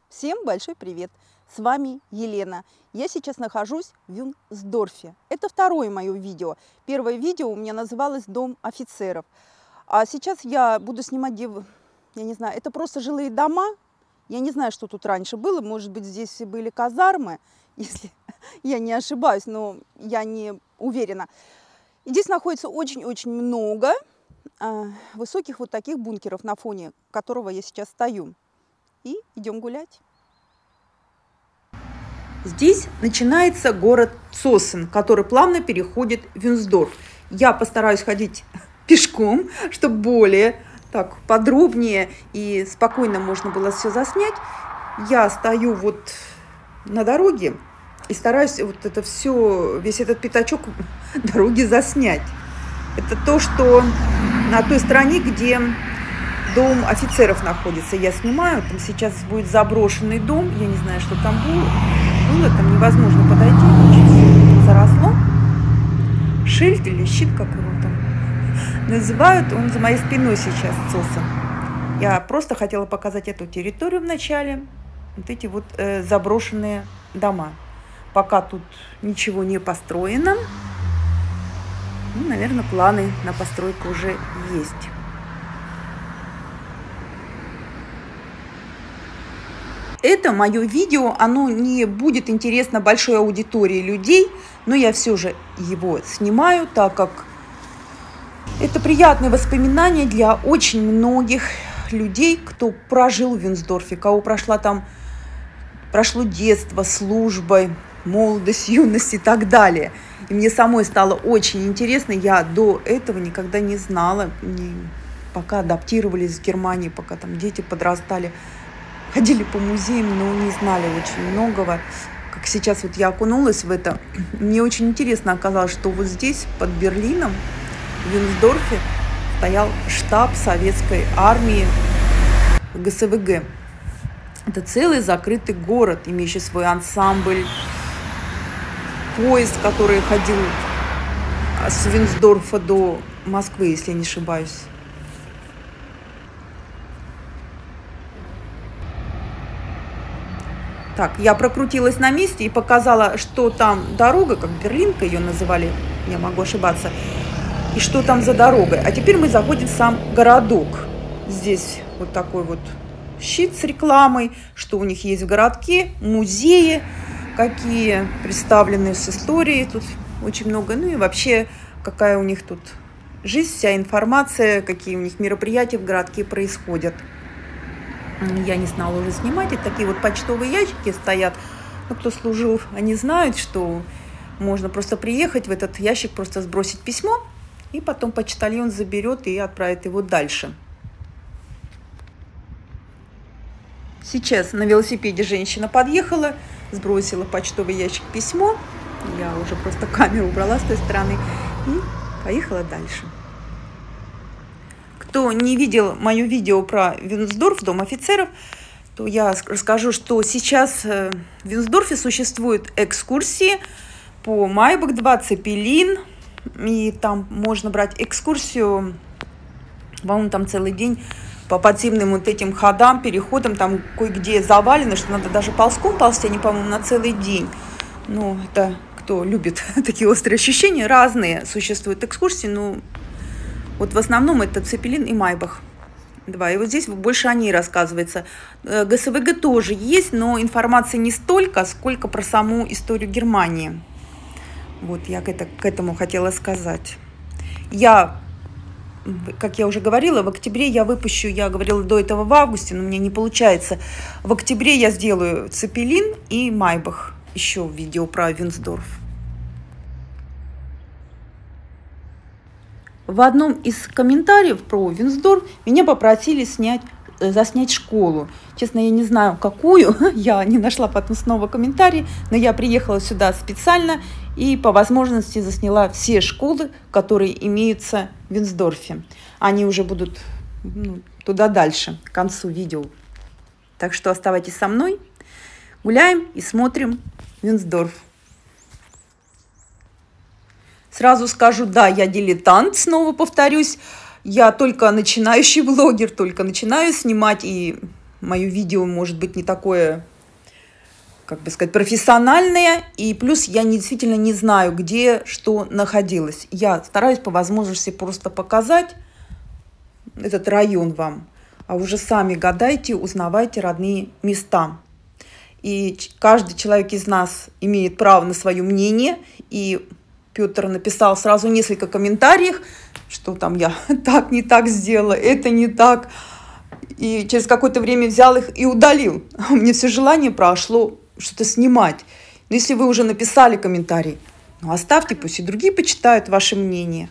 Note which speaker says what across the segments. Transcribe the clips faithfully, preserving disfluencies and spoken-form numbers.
Speaker 1: Всем большой привет! С вами Елена. Я сейчас нахожусь в Вюнсдорфе. Это второе мое видео. Первое видео у меня называлось «Дом офицеров». А сейчас я буду снимать, где, я не знаю, это просто жилые дома. Я не знаю, что тут раньше было. Может быть, здесь были казармы, если я не ошибаюсь, но я не уверена. И здесь находится очень-очень много э, высоких вот таких бункеров, на фоне которого я сейчас стою. И идем гулять. Здесь начинается город Цоссен, который плавно переходит в Вюнсдорф. Я постараюсь ходить пешком, чтобы более так подробнее и спокойно можно было все заснять. Я стою вот на дороге и стараюсь вот это все, весь этот пятачок дороги заснять. Это то, что на той стороне, где дом офицеров находится, я снимаю. Там сейчас будет заброшенный дом. Я не знаю, что там было. Было там невозможно подойти. Очень заросло. Шильд или щит, как его там называют. Он за моей спиной сейчас, Цоссен. Я просто хотела показать эту территорию в начале. Вот эти вот э, заброшенные дома. Пока тут ничего не построено. Ну, наверное, планы на постройку уже есть. Это мое видео, оно не будет интересно большой аудитории людей, но я все же его снимаю, так как это приятные воспоминания для очень многих людей, кто прожил в Вюнсдорфе, кого прошла там, прошло детство, служба, молодость, юность и так далее. И мне самой стало очень интересно, я до этого никогда не знала, не, пока адаптировались в Германии, пока там дети подрастали. Ходили по музеям, но не знали очень многого. Как сейчас вот я окунулась в это, мне очень интересно оказалось, что вот здесь, под Берлином, в Вюнсдорфе, стоял штаб советской армии гэ эс вэ гэ. Это целый закрытый город, имеющий свой ансамбль, поезд, который ходил с Вюнсдорфа до Москвы, если я не ошибаюсь. Так, я прокрутилась на месте и показала, что там дорога, как Берлинка ее называли, я могу ошибаться, и что там за дорогой. А теперь мы заходим в сам городок. Здесь вот такой вот щит с рекламой, что у них есть в городке, музеи, какие представлены с историей, тут очень много. Ну и вообще, какая у них тут жизнь, вся информация, какие у них мероприятия в городке происходят. Я не знала уже снимать. Это такие вот почтовые ящики стоят. Ну, кто служил, они знают, что можно просто приехать в этот ящик, просто сбросить письмо, и потом почтальон заберет и отправит его дальше. Сейчас на велосипеде женщина подъехала, сбросила в почтовый ящик письмо. Я уже просто камеру убрала с той стороны и поехала дальше. Кто не видел мое видео про Вюнсдорф, дом офицеров, то я расскажу, что сейчас в Вюнсдорфе существуют экскурсии по Майбах два, Цепелин, и там можно брать экскурсию, по-моему, там целый день по подземным вот этим ходам, переходам, там кое-где завалено, что надо даже ползком ползти, они, по-моему, на целый день. Ну, это кто любит такие острые ощущения, разные существуют экскурсии, но вот в основном это Цепелин и Майбах. Два. И вот здесь больше о ней рассказывается. гэ эс вэ гэ тоже есть, но информации не столько, сколько про саму историю Германии. Вот я к, это, к этому хотела сказать. Я, как я уже говорила, в октябре я выпущу, я говорила до этого в августе, но у меня не получается. В октябре я сделаю Цепелин и Майбах. Еще видео про Вюнсдорф. В одном из комментариев про Вюнсдорф меня попросили снять, заснять школу. Честно, я не знаю, какую. Я не нашла потом снова комментарий, но я приехала сюда специально и по возможности засняла все школы, которые имеются в Вюнсдорфе. Они уже будут ну, туда дальше, к концу видео. Так что оставайтесь со мной. Гуляем и смотрим Вюнсдорф. Сразу скажу, да, я дилетант, снова повторюсь. Я только начинающий блогер, только начинаю снимать, и мое видео может быть не такое, как бы сказать, профессиональное. И плюс я не, действительно не знаю, где что находилось. Я стараюсь по возможности просто показать этот район вам. А уже сами гадайте, узнавайте родные места. И каждый человек из нас имеет право на свое мнение. И Петр написал сразу несколько комментариев, что там я так не так сделала, это не так. И через какое-то время взял их и удалил. Мне все желание прошло что-то снимать. Но если вы уже написали комментарий, ну оставьте, пусть и другие почитают ваше мнение.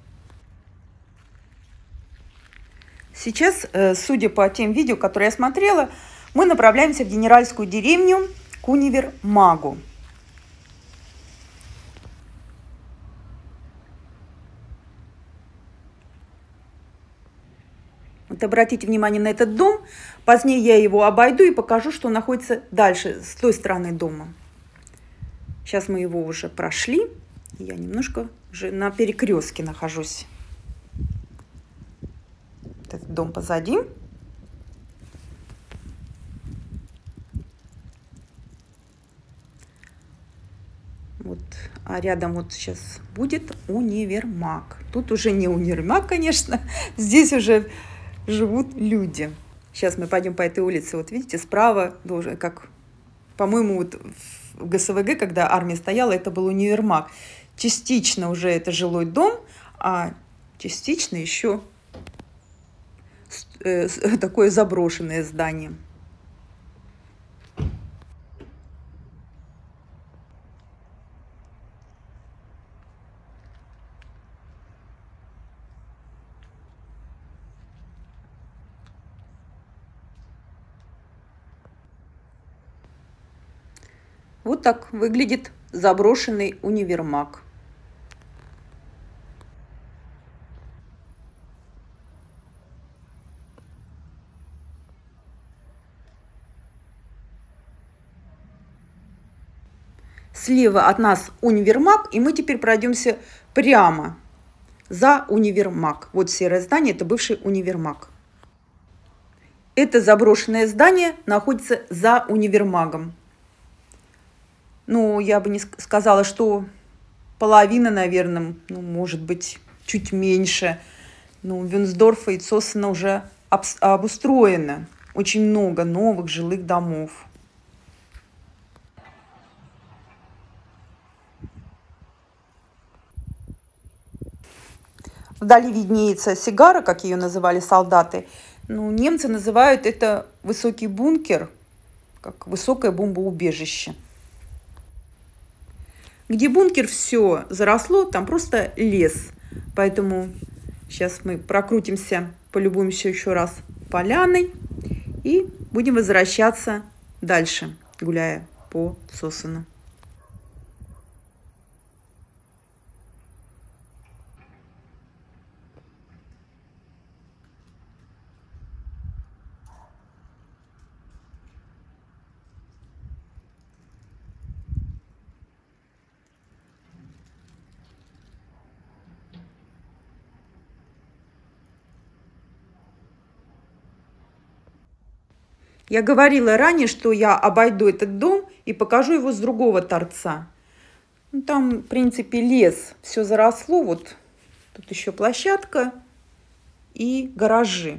Speaker 1: Сейчас, судя по тем видео, которые я смотрела, мы направляемся в генеральскую деревню к универмагу. Вот обратите внимание на этот дом. Позднее я его обойду и покажу, что находится дальше, с той стороны дома. Сейчас мы его уже прошли. Я немножко уже на перекрестке нахожусь. Этот дом позади. Вот, а рядом вот сейчас будет универмаг. Тут уже не универмаг, конечно, здесь уже живут люди. Сейчас мы пойдем по этой улице. Вот видите, справа должен, как, по-моему, вот в ГСВГ, когда армия стояла, это был универмаг. Частично уже это жилой дом, а частично еще такое заброшенное здание. Вот так выглядит заброшенный универмаг. Слева от нас универмаг, и мы теперь пройдемся прямо за универмаг. Вот серое здание – это бывший универмаг. Это заброшенное здание находится за универмагом. Ну, я бы не сказала, что половина, наверное, ну, может быть, чуть меньше. Ну, Вюнсдорфа и Цоссена уже обустроено. Очень много новых жилых домов. Вдали виднеется Сигара, как ее называли солдаты. Ну, немцы называют это высокий бункер, как высокое бомбоубежище. Где бункер все заросло, там просто лес. Поэтому сейчас мы прокрутимся, полюбуемся еще раз поляной и будем возвращаться дальше, гуляя по Цоссену. Я говорила ранее, что я обойду этот дом и покажу его с другого торца. Ну, там, в принципе, лес, все заросло. Вот тут еще площадка и гаражи.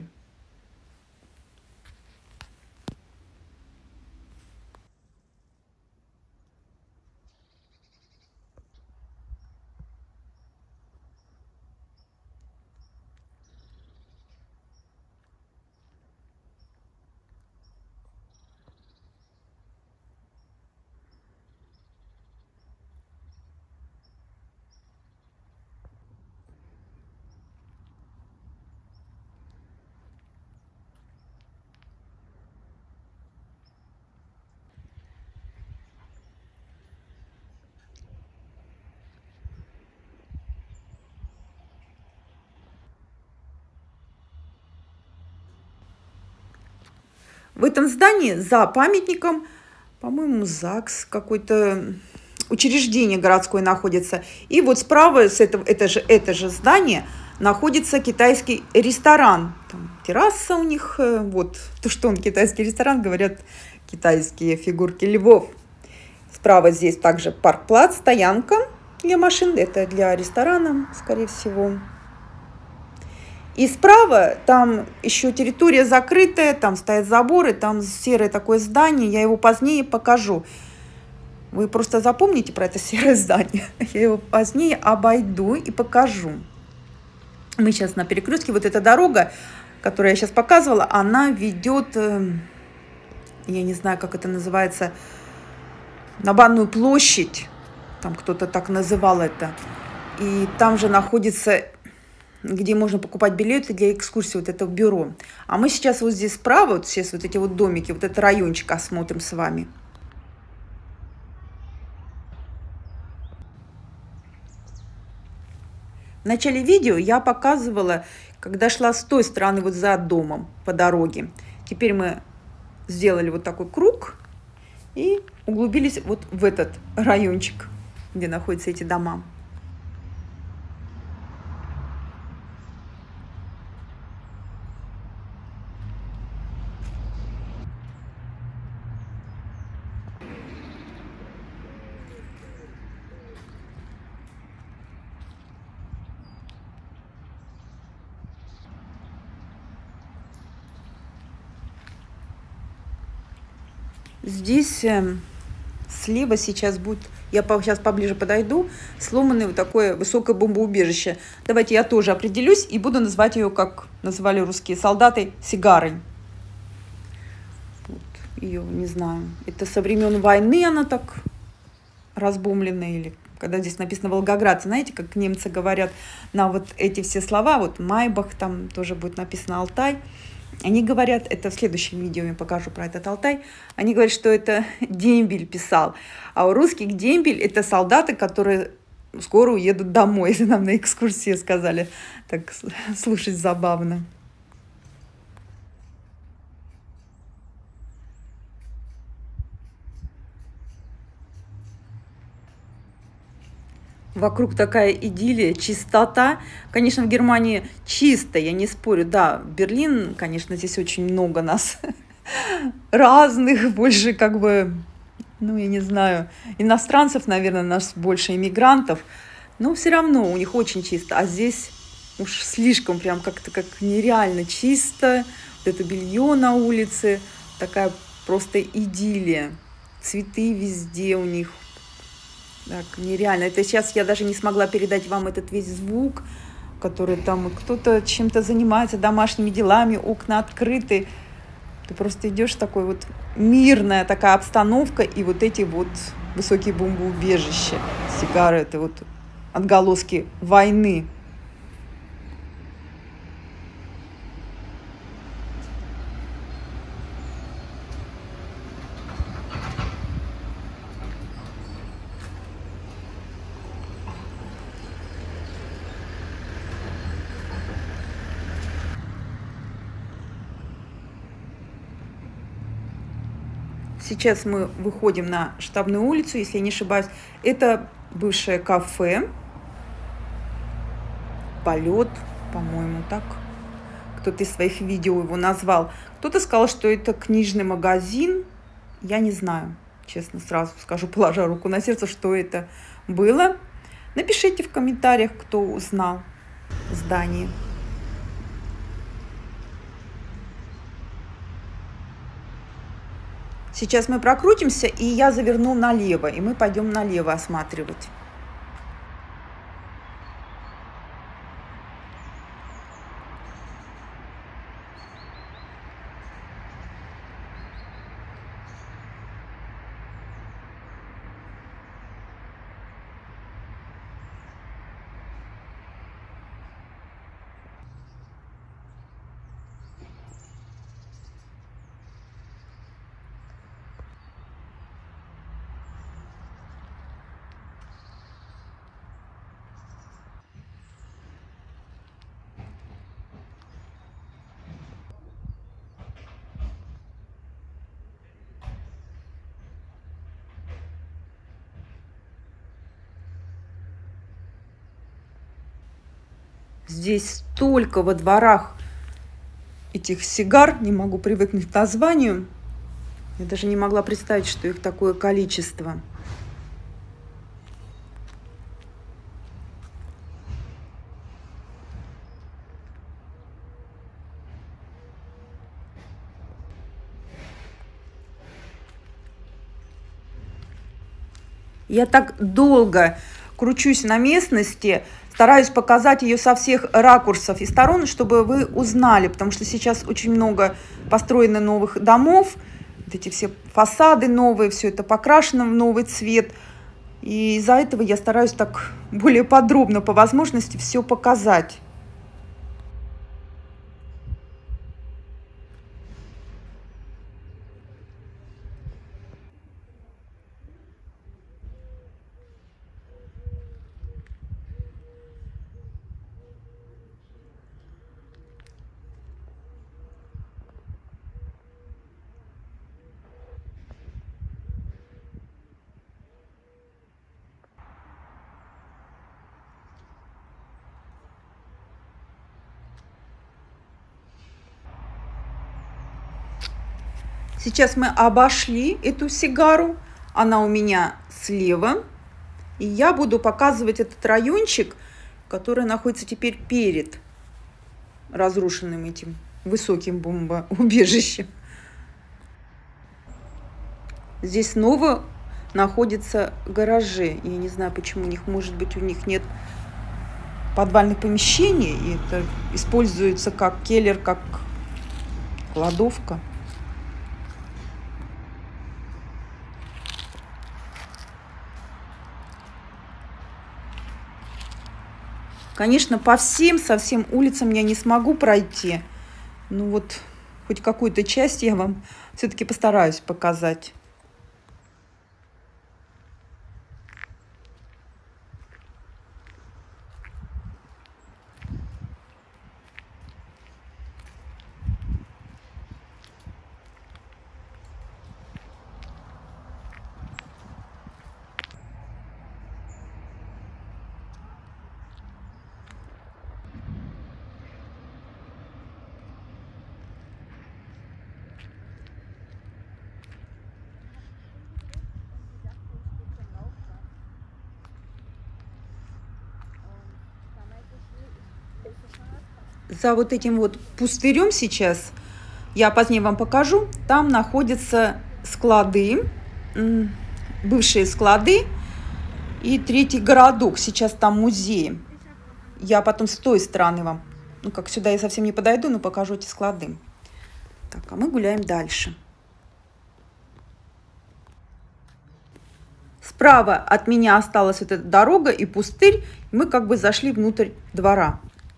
Speaker 1: В этом здании за памятником, по-моему, ЗАГС, какое-то учреждение городское находится. И вот справа с этого, это же, это же здание находится китайский ресторан. Там терраса у них, вот, то, что он китайский ресторан, говорят, китайские фигурки львов. Справа здесь также парк-плац, стоянка для машин, это для ресторана, скорее всего. И справа там еще территория закрытая, там стоят заборы, там серое такое здание, я его позднее покажу. Вы просто запомните про это серое здание, я его позднее обойду и покажу. Мы сейчас на перекрестке, вот эта дорога, которую я сейчас показывала, она ведет, я не знаю, как это называется, на Банную площадь, там кто-то так называл это, и там же находится, где можно покупать билеты для экскурсии, вот это бюро. А мы сейчас вот здесь справа, вот сейчас вот эти вот домики, вот этот райончик осмотрим с вами. В начале видео я показывала, когда шла с той стороны, вот за домом, по дороге. Теперь мы сделали вот такой круг и углубились вот в этот райончик, где находятся эти дома. Здесь э, слева сейчас будет, я по, сейчас поближе подойду, сломанное вот такое высокое бомбоубежище. Давайте я тоже определюсь и буду называть ее, как называли русские солдаты, сигарой. Вот, ее, не знаю, это со времен войны она так разбомблена, или когда здесь написано Волгоград, знаете, как немцы говорят на вот эти все слова, вот Майбах, там тоже будет написано Алтай. Они говорят, это в следующем видео я покажу про этот Алтай, они говорят, что это дембель писал. А у русских дембель — это солдаты, которые скоро уедут домой, если нам на экскурсии сказали. Так слушать забавно. Вокруг такая идиллия, чистота. Конечно, в Германии чисто, я не спорю. Да, Берлин, конечно, здесь очень много нас разных, больше как бы, ну, я не знаю, иностранцев, наверное, нас больше иммигрантов. Но все равно у них очень чисто. А здесь уж слишком прям как-то как нереально чисто. Вот это белье на улице, такая просто идиллия. Цветы везде у них. Так, нереально. Это сейчас я даже не смогла передать вам этот весь звук, который там кто-то чем-то занимается, домашними делами, окна открыты. Ты просто идешь, такой вот мирная такая обстановка, и вот эти вот высокие бомбоубежища. Сигары — это вот отголоски войны. Сейчас мы выходим на Штабную улицу, если я не ошибаюсь. Это бывшее кафе. Полет, по-моему, так. Кто-то из своих видео его назвал. Кто-то сказал, что это книжный магазин. Я не знаю, честно, сразу скажу, положа руку на сердце, что это было. Напишите в комментариях, кто узнал здание. Сейчас мы прокрутимся, и я заверну налево, и мы пойдем налево осматривать. Здесь столько во дворах этих сигар, не могу привыкнуть к названию. Я даже не могла представить, что их такое количество. Я так долго кручусь на местности, стараюсь показать ее со всех ракурсов и сторон, чтобы вы узнали, потому что сейчас очень много построено новых домов, вот эти все фасады новые, все это покрашено в новый цвет. И из-за этого я стараюсь так более подробно по возможности все показать. Сейчас мы обошли эту сигару, она у меня слева, и я буду показывать этот райончик, который находится теперь перед разрушенным этим высоким бомбоубежищем. Здесь снова находятся гаражи. Я не знаю, почему у них, может быть, у них нет подвальных помещений, и это используется как келлер, как кладовка. Конечно, по всем совсем улицам я не смогу пройти. Ну вот, хоть какую-то часть я вам все-таки постараюсь показать. За вот этим вот пустырем сейчас, я позднее вам покажу, там находятся склады, бывшие склады и третий городок. Сейчас там музей. Я потом с той стороны вам, ну как сюда я совсем не подойду, но покажу эти склады. Так, а мы гуляем дальше. Справа от меня осталась вот эта дорога и пустырь. И мы как бы зашли внутрь двора.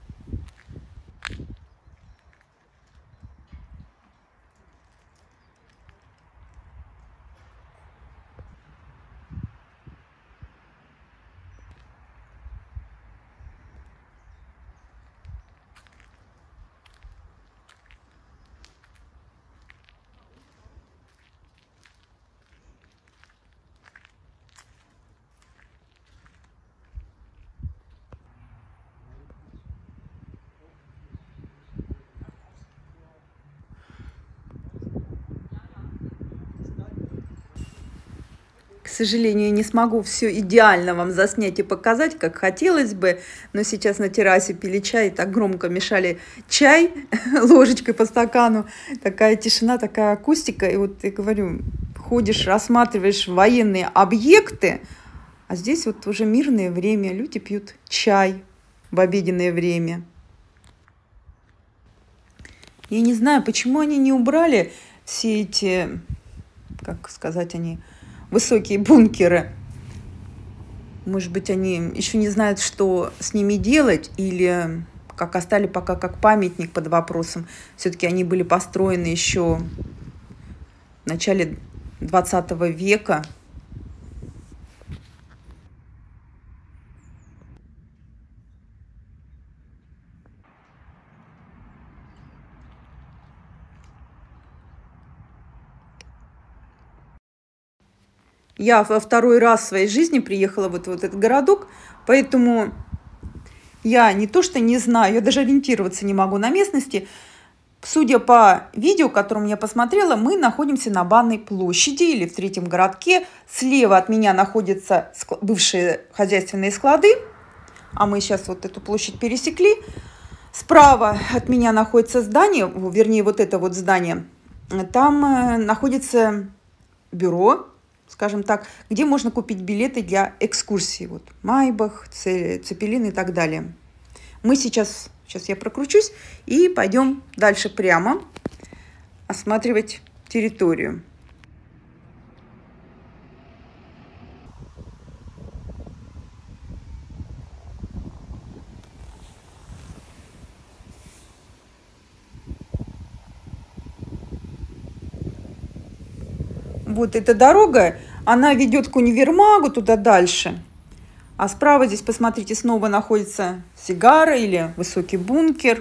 Speaker 1: К сожалению, я не смогу все идеально вам заснять и показать, как хотелось бы, но сейчас на террасе пили чай, так громко мешали чай ложечкой по стакану, такая тишина, такая акустика, и вот я говорю, ходишь, рассматриваешь военные объекты, а здесь вот уже мирное время, люди пьют чай в обеденное время. Я не знаю, почему они не убрали все эти, как сказать, они... высокие бункеры. Может быть, они еще не знают, что с ними делать, или как оставили пока как памятник под вопросом. Все-таки они были построены еще в начале двадцатого века. Я во второй раз в своей жизни приехала вот в этот городок, поэтому Я не то что не знаю, я даже ориентироваться не могу на местности. Судя по видео, которое я посмотрела, мы находимся на Банной площади или в третьем городке. Слева от меня находятся бывшие хозяйственные склады, а мы сейчас вот эту площадь пересекли. Справа от меня находится здание, вернее, вот это вот здание. Там находится бюро, скажем так, где можно купить билеты для экскурсий. Вот Майбах, Цепелин и так далее. Мы сейчас, сейчас я прокручусь и пойдем дальше прямо осматривать территорию. Вот эта дорога, она ведет к универмагу туда дальше. А справа здесь, посмотрите, снова находится Сигара или Высокий бункер.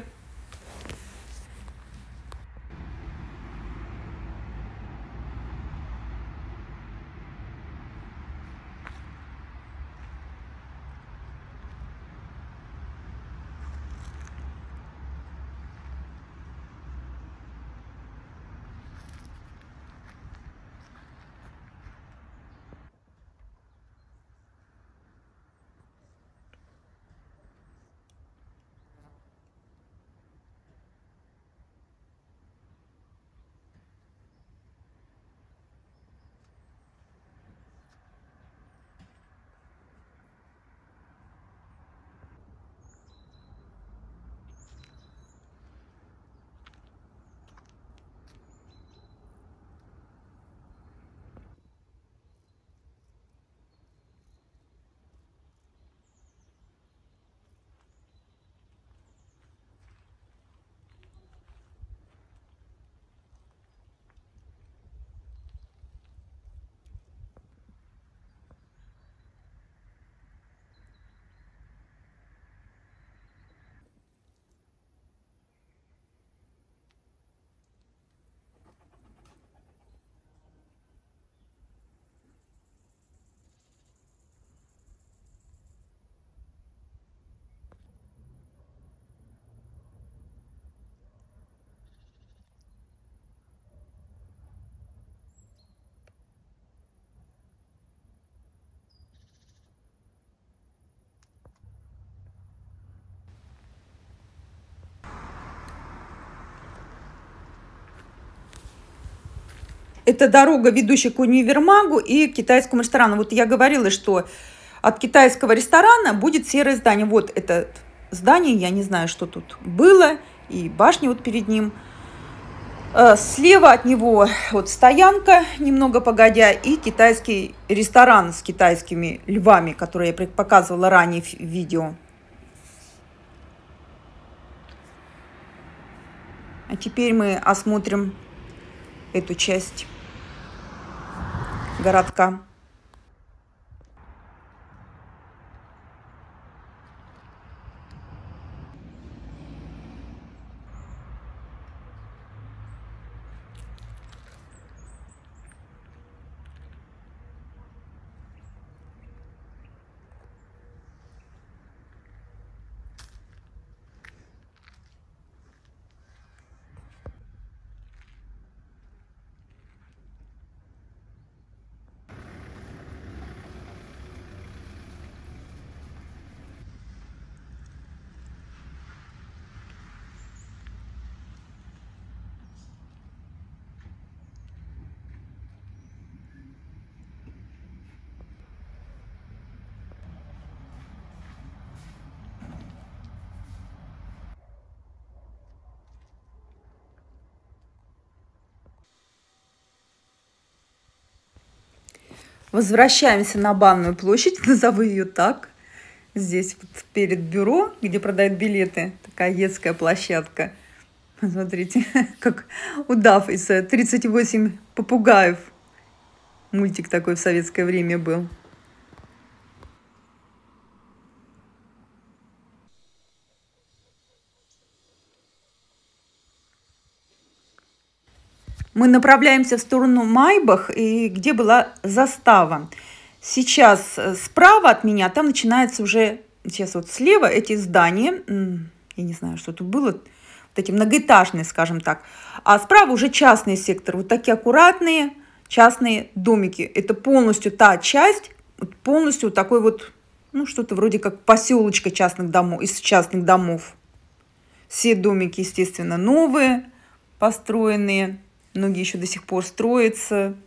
Speaker 1: Это дорога, ведущая к универмагу и к китайскому ресторану. Вот я говорила, что от китайского ресторана будет серое здание. Вот это здание, я не знаю, что тут было, и башня вот перед ним. Слева от него вот стоянка, немного погодя, и китайский ресторан с китайскими львами, который я показывала ранее в видео. А теперь мы осмотрим эту часть городка. Возвращаемся на Банную площадь, назову ее так. Здесь вот перед бюро, где продают билеты, такая детская площадка. Смотрите, как удав из тридцать восемь попугаев. Мультик такой в советское время был. Мы направляемся в сторону Майбах, и где была застава. Сейчас справа от меня там начинается уже сейчас вот слева эти здания, я не знаю, что тут было, вот эти многоэтажные, скажем так, а справа уже частный сектор, вот такие аккуратные частные домики. Это полностью та часть, вот полностью вот такой вот, ну, что-то вроде как поселочка частных домов, из частных домов. Все домики, естественно, новые, построенные, многие еще до сих пор строятся.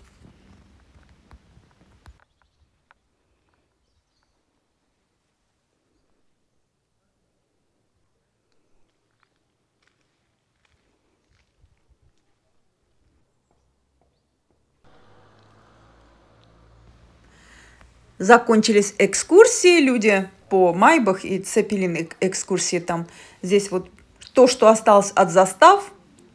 Speaker 1: Закончились экскурсии, люди по Майбах и Цепелин экскурсии там. Здесь вот то, что осталось от застав.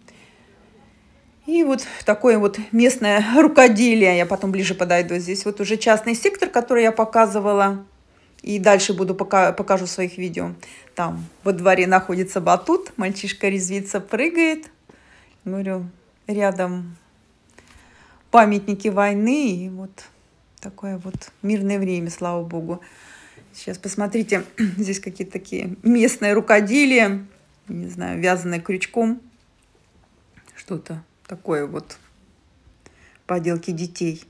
Speaker 1: И вот такое вот местное рукоделие. Я потом ближе подойду. Здесь вот уже частный сектор, который я показывала. И дальше буду пока, покажу в своих видео. Там во дворе находится батут. Мальчишка резвится, прыгает. Говорю, рядом памятники войны. И вот такое вот мирное время, слава богу. Сейчас посмотрите, здесь какие-то такие местные рукоделия, не знаю, вязаное крючком, что-то такое вот, поделки детей.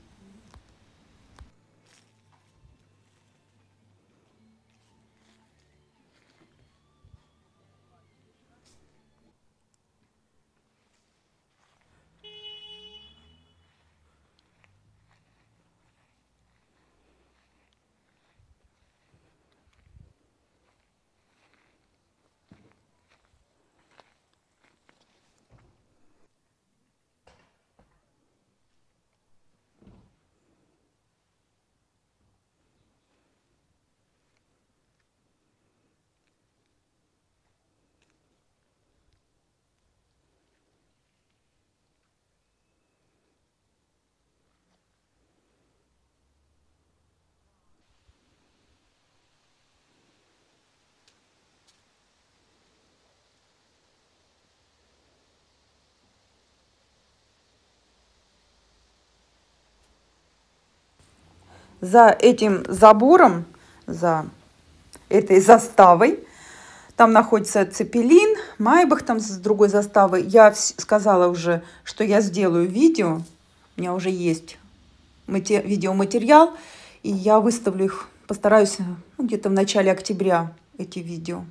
Speaker 1: За этим забором, за этой заставой, там находится Цепелин, Майбах там с другой заставой. Я сказала уже, что я сделаю видео. У меня уже есть видеоматериал. И я выставлю их, постараюсь, ну, где-то в начале октября эти видео.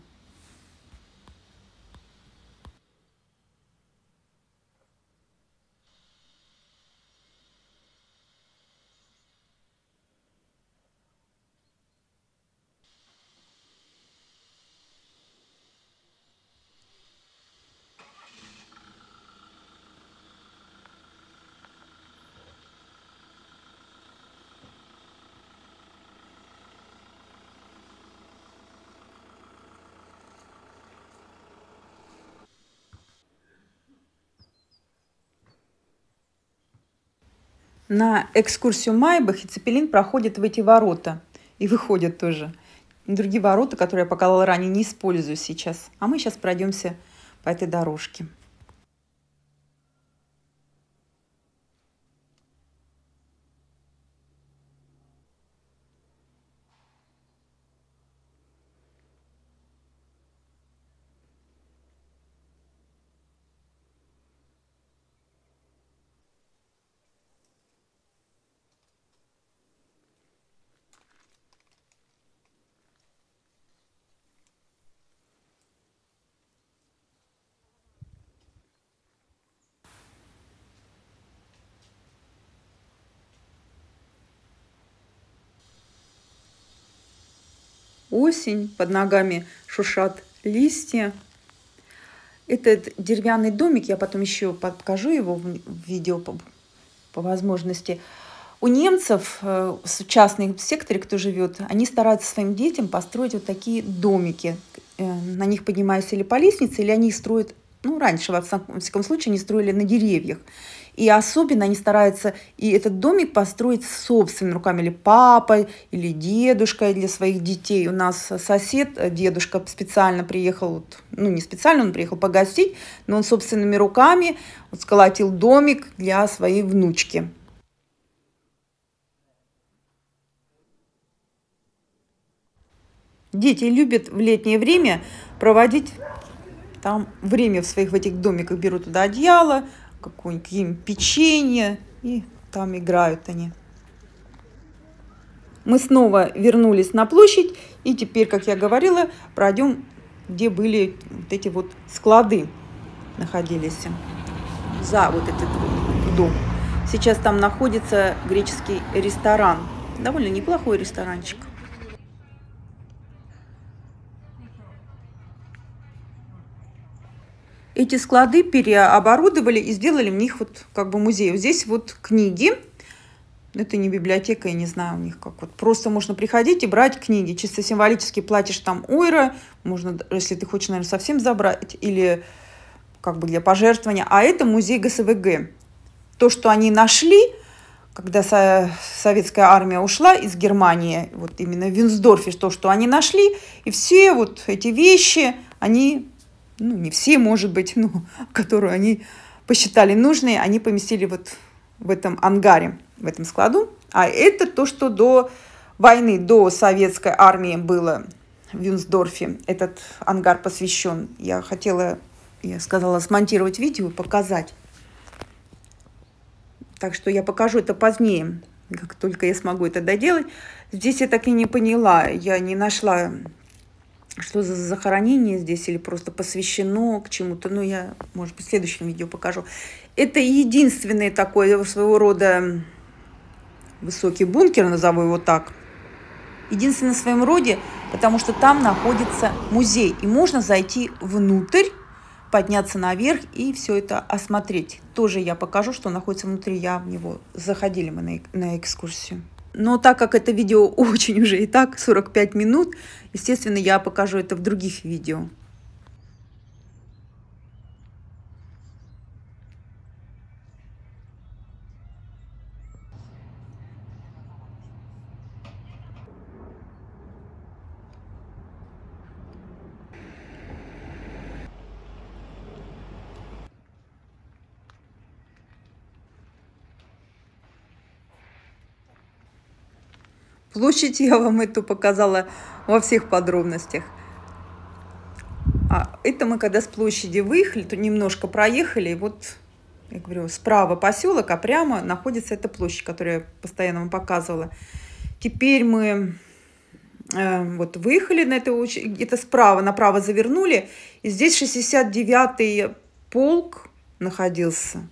Speaker 1: На экскурсию Майбах и Цепелин проходят в эти ворота. И выходят тоже. И другие ворота, которые я показала ранее, не использую сейчас. А мы сейчас пройдемся по этой дорожке. Осень, под ногами шуршат листья. Этот деревянный домик, я потом еще покажу его в видео по, по возможности. У немцев в частном секторе, кто живет, они стараются своим детям построить вот такие домики. На них поднимаются или по лестнице, или они их строят, ну, раньше, во всяком случае, они строили на деревьях. И особенно они стараются и этот домик построить собственными руками, или папой, или дедушкой для своих детей. У нас сосед, дедушка, специально приехал, ну не специально, он приехал погостить, но он собственными руками вот сколотил домик для своей внучки. Дети любят в летнее время проводить там время в своих в этих домиках, берут туда одеяло, какое-нибудь печенье, и там играют они. Мы снова вернулись на площадь, и теперь, как я говорила, пройдем, где были вот эти вот склады находились, за вот этот вот дом. Сейчас там находится греческий ресторан, довольно неплохой ресторанчик. Эти склады переоборудовали и сделали в них вот как бы музей. Здесь вот книги. Это не библиотека, я не знаю у них как. Вот просто можно приходить и брать книги. Чисто символически платишь там ойра. Можно, если ты хочешь, наверное, совсем забрать. Или как бы для пожертвования. А это музей ГСВГ. То, что они нашли, когда советская армия ушла из Германии, вот именно в Вюнсдорфе, то, что они нашли. И все вот эти вещи, они... ну, не все, может быть, ну, которую они посчитали нужной, они поместили вот в этом ангаре, в этом складу. А это то, что до войны, до советской армии было в Вюнсдорфе. Этот ангар посвящен. Я хотела, я сказала, смонтировать видео и показать. Так что я покажу это позднее, как только я смогу это доделать. Здесь я так и не поняла, я не нашла... что за захоронение здесь или просто посвящено к чему-то. Ну, я, может быть, в следующем видео покажу. Это единственный такой своего рода высокий бункер, назову его так. Единственный в своем роде, потому что там находится музей. И можно зайти внутрь, подняться наверх и все это осмотреть. Тоже я покажу, что находится внутри. Я в него заходили мы на, на экскурсию. Но так как это видео очень уже и так, сорок пять минут, естественно, я покажу это в других видео. Площадь я вам эту показала во всех подробностях. А это мы когда с площади выехали, то немножко проехали. И вот, я говорю, справа поселок, а прямо находится эта площадь, которую я постоянно вам показывала. Теперь мы э, вот выехали на эту, где-то справа направо завернули. И здесь шестьдесят девятый полк находился.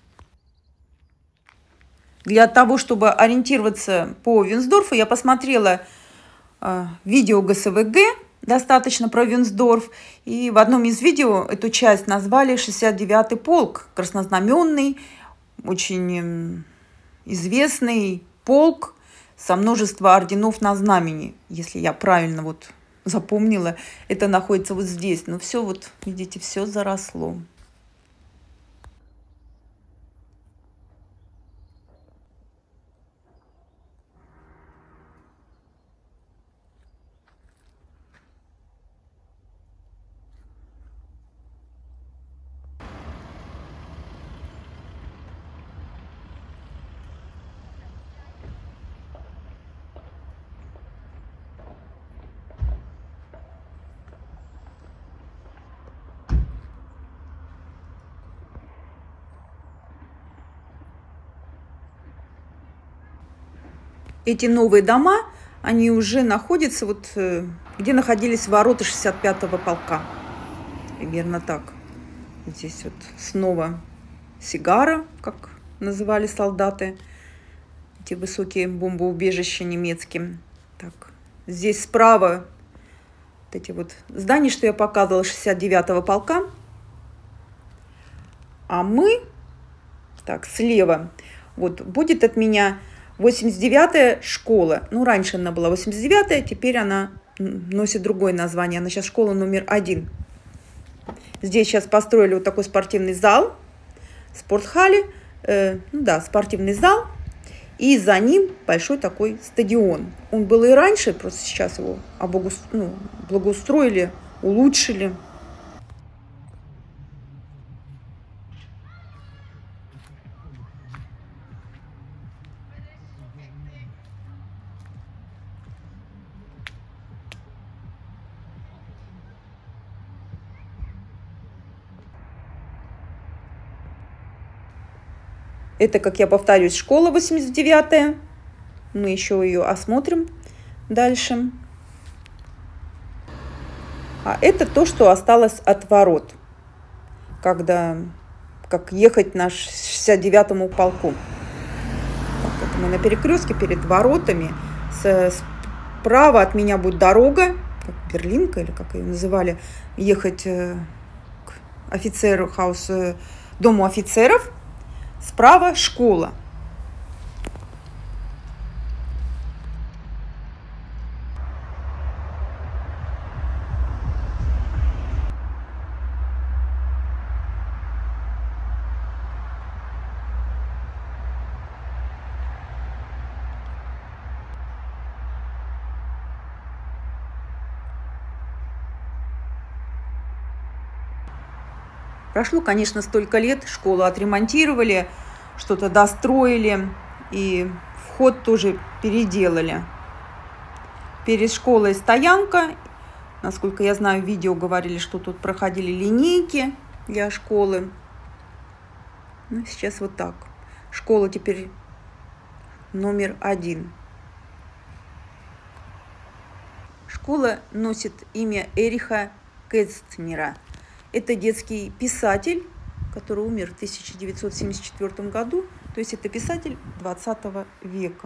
Speaker 1: Для того, чтобы ориентироваться по Вюнсдорфу, я посмотрела э, видео ГСВГ, достаточно про Вюнсдорф. И в одном из видео эту часть назвали шестьдесят девятый полк, краснознаменный, очень известный полк со множеством орденов на знамени. Если я правильно вот запомнила, это находится вот здесь. Но все вот, видите, все заросло. Эти новые дома, они уже находятся вот, где находились ворота шестьдесят пятого полка. Примерно так. Здесь вот снова сигара, как называли солдаты. Эти высокие бомбоубежища немецкие. Так, здесь справа вот эти вот здания, что я показывала, шестьдесят девятого полка. А мы, так, слева, вот будет от меня восемьдесят девятая школа. Ну, раньше она была восемьдесят девятая, теперь она носит другое название. Она сейчас школа номер один. Здесь сейчас построили вот такой спортивный зал, спортхале, э, ну да, спортивный зал. И за ним большой такой стадион. Он был и раньше, просто сейчас его обогу... ну, благоустроили, улучшили. Это, как я повторюсь, школа восемьдесят девятая. Мы еще ее осмотрим дальше. А это то, что осталось от ворот, когда как ехать на шестьдесят девятому полку. Так, это мы на перекрестке перед воротами. Справа от меня будет дорога, как Берлинка, или как ее называли, ехать к офицеру, хаус, дому офицеров. Справа школа. Прошло, конечно, столько лет, школу отремонтировали, что-то достроили, и вход тоже переделали. Перед школой стоянка. Насколько я знаю, в видео говорили, что тут проходили линейки для школы. Ну, сейчас вот так. Школа теперь номер один. Школа носит имя Эриха Кэстнера. Это детский писатель, который умер в тысяча девятьсот семьдесят четвёртом году. То есть это писатель двадцатого века.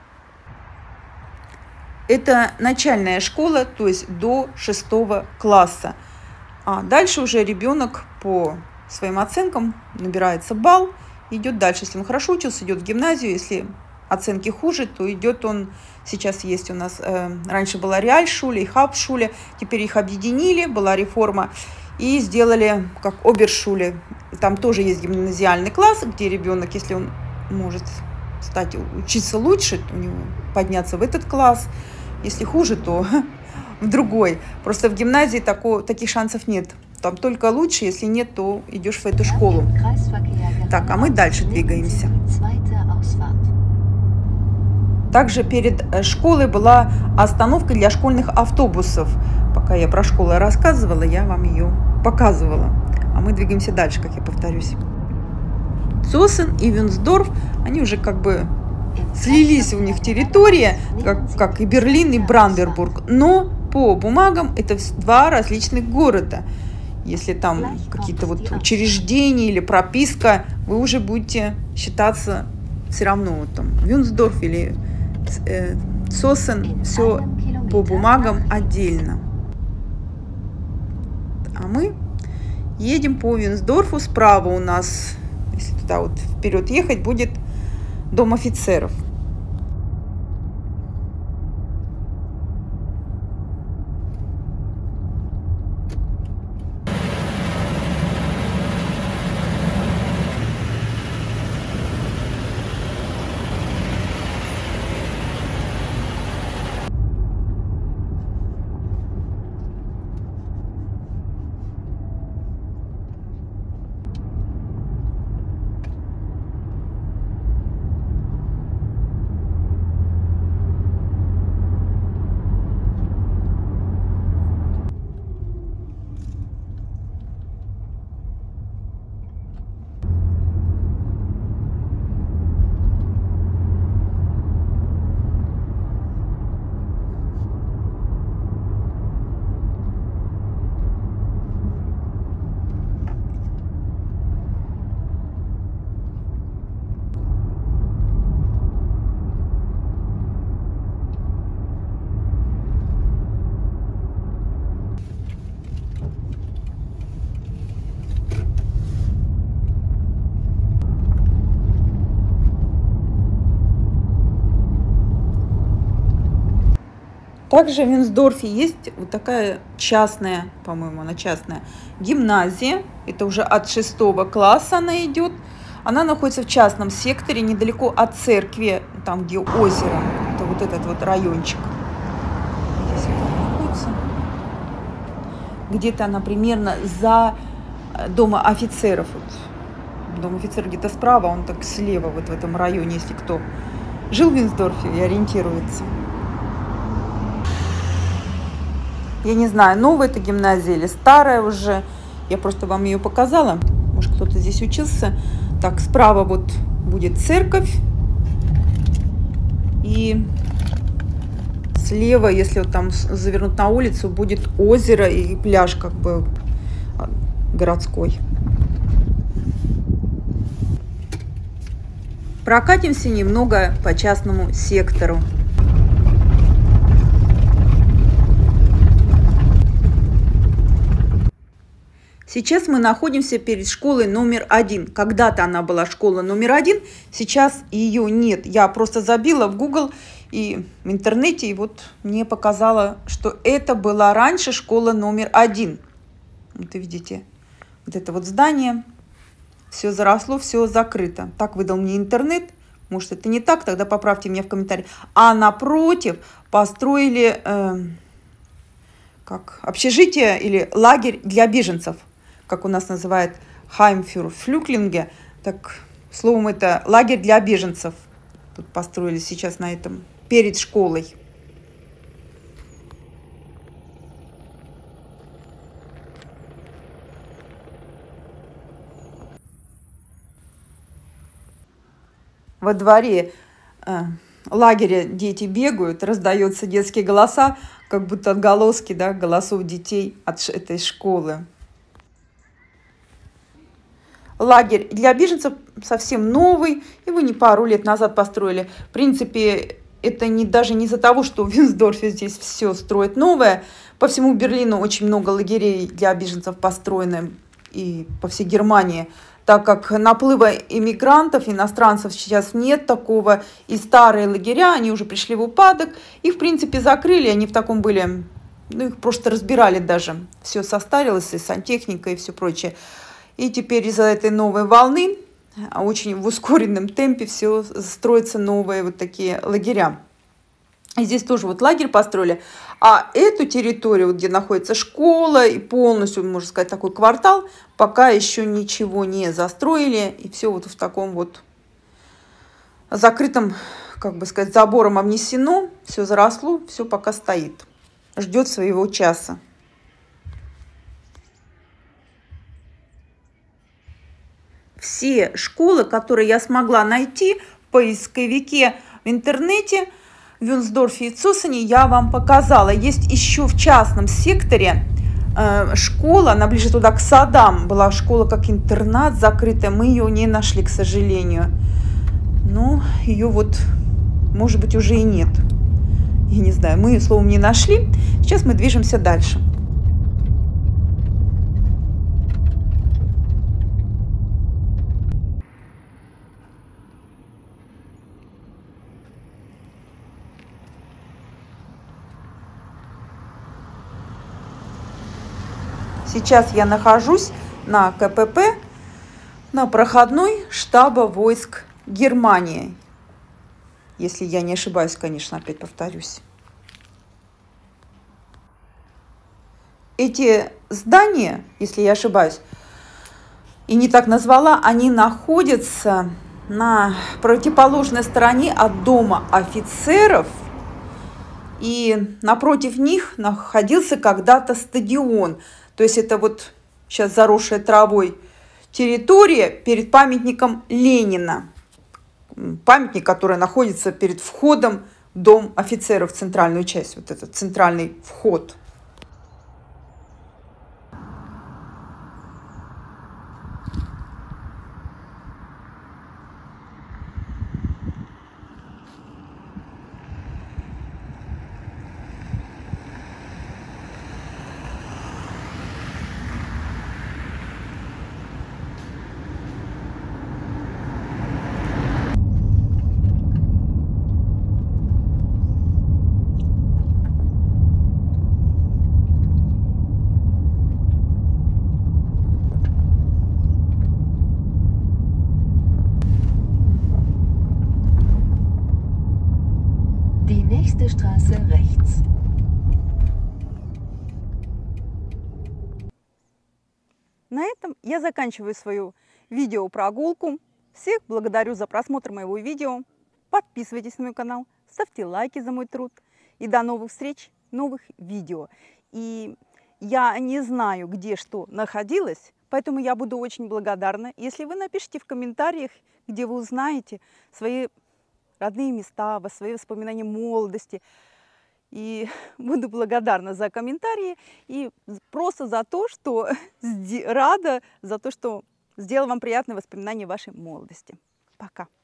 Speaker 1: Это начальная школа, то есть до шестого класса. А дальше уже ребенок по своим оценкам набирается балл, идет дальше. Если он хорошо учился, идет в гимназию. Если оценки хуже, то идет он... Сейчас есть у нас... Э, раньше была Реальшуле и Хауптшуле. Теперь их объединили, была реформа. И сделали как Обершуле. Там тоже есть гимназиальный класс, где ребенок, если он может стать, учиться лучше, то у него подняться в этот класс. Если хуже, то в другой. Просто в гимназии такого, таких шансов нет. Там только лучше, если нет, то идешь в эту школу. Так, а мы дальше двигаемся. Также перед школой была остановка для школьных автобусов. Пока я про школу рассказывала, я вам ее показывала. А мы двигаемся дальше, как я повторюсь. Цоссен и Вюнсдорф, они уже как бы слились, у них территория, как, как и Берлин, и Бранденбург. Но по бумагам это два различных города. Если там какие-то вот учреждения или прописка, вы уже будете считаться все равно вот там Вюнсдорф или э, Цоссен, все по бумагам отдельно. А мы едем по Вюнсдорфу. Справа у нас, если туда вот вперед ехать, будет дом офицеров. Также в Вюнсдорфе есть вот такая частная, по-моему, она частная, гимназия. Это уже от шестого класса она идет. Она находится в частном секторе, недалеко от церкви, там, где озеро. Это вот этот вот райончик. Здесь это находится. Где-то она примерно за дома офицеров. Вот. Дом офицеров где-то справа, он так слева, вот в этом районе, если кто жил в Вюнсдорфе и ориентируется. Я не знаю, новая эта гимназия или старая уже. Я просто вам ее показала. Может, кто-то здесь учился. Так, справа вот будет церковь. И слева, если вот там завернуть на улицу, будет озеро и пляж как бы городской. Прокатимся немного по частному сектору. Сейчас мы находимся перед школой номер один. Когда-то она была школа номер один, сейчас ее нет. Я просто забила в Google и в интернете, и вот мне показало, что это была раньше школа номер один. Вот видите, вот это вот здание, все заросло, все закрыто. Так выдал мне интернет. Может, это не так, тогда поправьте меня в комментариях. А напротив построили э, как общежитие или лагерь для беженцев, как у нас называют Heim für Flüchtlinge, так словом это лагерь для беженцев. Тут построили сейчас на этом, перед школой. Во дворе э, лагеря дети бегают, раздаются детские голоса, как будто отголоски, да, голосов детей от этой школы. Лагерь для беженцев совсем новый, его не пару лет назад построили. В принципе, это не, даже не из-за того, что в Вюнсдорфе здесь все строят новое. По всему Берлину очень много лагерей для беженцев построено, и по всей Германии. Так как наплыва иммигрантов, иностранцев сейчас нет такого, и старые лагеря, они уже пришли в упадок, их, в принципе, закрыли, они в таком были, ну, их просто разбирали даже. Все состарилось, и сантехника, и все прочее. И теперь из-за этой новой волны, очень в ускоренном темпе, все строятся новые вот такие лагеря. И здесь тоже вот лагерь построили. А эту территорию, где находится школа и полностью, можно сказать, такой квартал, пока еще ничего не застроили. И все вот в таком вот закрытом, как бы сказать, забором обнесено. Все заросло, все пока стоит. Ждет своего часа. Все школы, которые я смогла найти в поисковике в интернете, в Вюнсдорфе и Цусене, я вам показала. Есть еще в частном секторе э, школа, она ближе туда, к садам. Была школа как интернат закрытая, мы ее не нашли, к сожалению. Ну, ее вот, может быть, уже и нет. Я не знаю, мы ее, словом, не нашли. Сейчас мы движемся дальше. Сейчас я нахожусь на ка пэ пэ, на проходной штаба войск Германии. Если я не ошибаюсь, конечно, опять повторюсь. Эти здания, если я ошибаюсь, и не так назвала, они находятся на противоположной стороне от дома офицеров. И напротив них находился когда-то стадион. То есть это вот сейчас заросшая травой территория перед памятником Ленина. Памятник, который находится перед входом в дом офицеров, центральную часть, вот этот центральный вход.
Speaker 2: Nächste Straße rechts.
Speaker 1: На этом я заканчиваю свою видеопрогулку. Всех благодарю за просмотр моего видео. Подписывайтесь на мой канал, ставьте лайки за мой труд. И до новых встреч, новых видео. И я не знаю, где что находилось, Поэтому я буду очень благодарна, если вы напишите в комментариях, где вы узнаете свои родные места, свои воспоминания молодости. И буду благодарна за комментарии и просто за то, что рада, за то, что сделала вам приятные воспоминания вашей молодости. Пока.